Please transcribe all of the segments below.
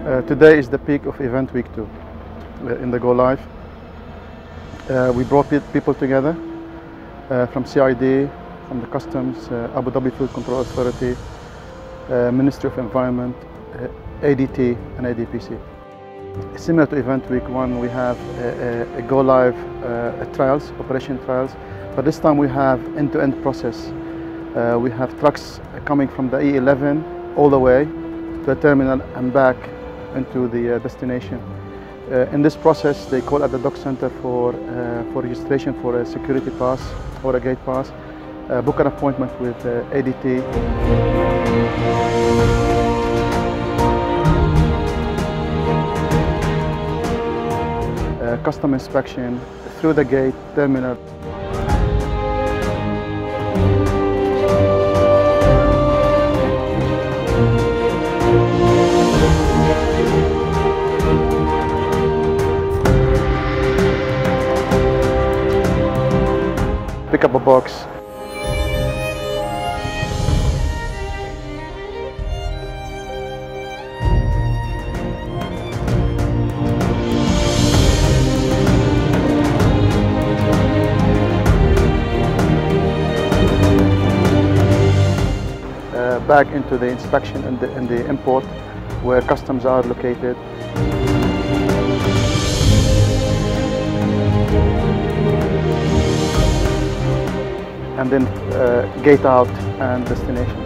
Today is the peak of event week 2 in the Go Live. We brought people together from CID, from the Customs, Abu Dhabi Food Control Authority, Ministry of Environment, ADT and ADPC. Similar to event week 1, we have a Go Live trials, operation trials, but this time we have end-to-end process. We have trucks coming from the E11 all the way to the terminal and back into the destination. In this process, they call at the dock center for registration for a security pass or a gate pass, book an appointment with ADT. Custom inspection through the gate, terminal. Pick up a box. Back into the inspection and the import where customs are located. And then gate out and destination.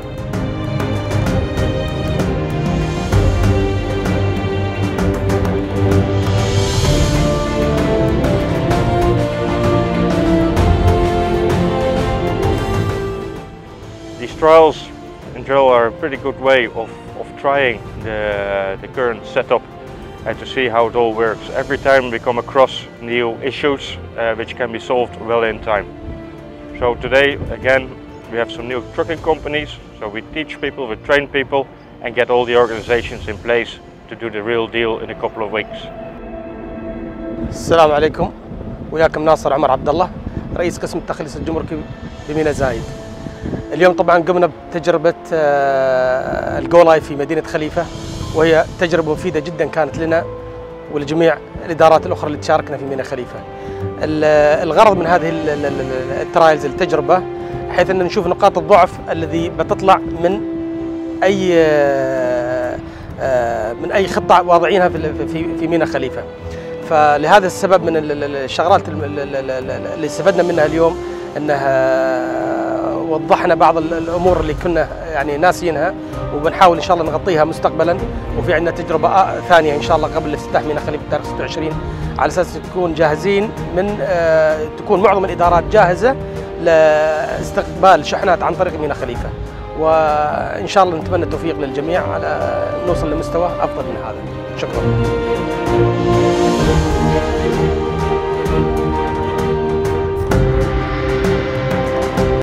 These trials in general are a pretty good way of trying the current setup and to see how it all works. Every time we come across new issues which can be solved well in time. So today, again, we have some new trucking companies, so we teach people, we train people and get all the organizations in place to do the real deal in a couple of weeks. السلام عليكم، وياكم ناصر عمر عبد الله، رئيس قسم التخليص الجمركي بميناء زايد. اليوم طبعا قمنا بتجربة الجو لايف في مدينة خليفة، وهي تجربة مفيدة جدا كانت لنا ولجميع الإدارات الأخرى اللي تشاركنا في ميناء خليفة. الغرض من هذه الترايلز التجربة حيث أن نشوف نقاط الضعف الذي بتطلع من أي خطة واضعينها في ميناء خليفة. فلهذا السبب من الشغلات اللي استفدنا منها اليوم أنها وضحنا بعض الأمور اللي كنا يعني ناسينها، وبنحاول إن شاء الله نغطيها مستقبلا. وفي عندنا تجربة ثانية إن شاء الله قبل افتتاح ميناء خليفة تاريخ 26 على أساس تكون جاهزين تكون معظم الإدارات جاهزة لاستقبال شحنات عن طريق ميناء خليفة، وإن شاء الله نتمنى التوفيق للجميع على نوصل لمستوى أفضل من هذا. شكرا.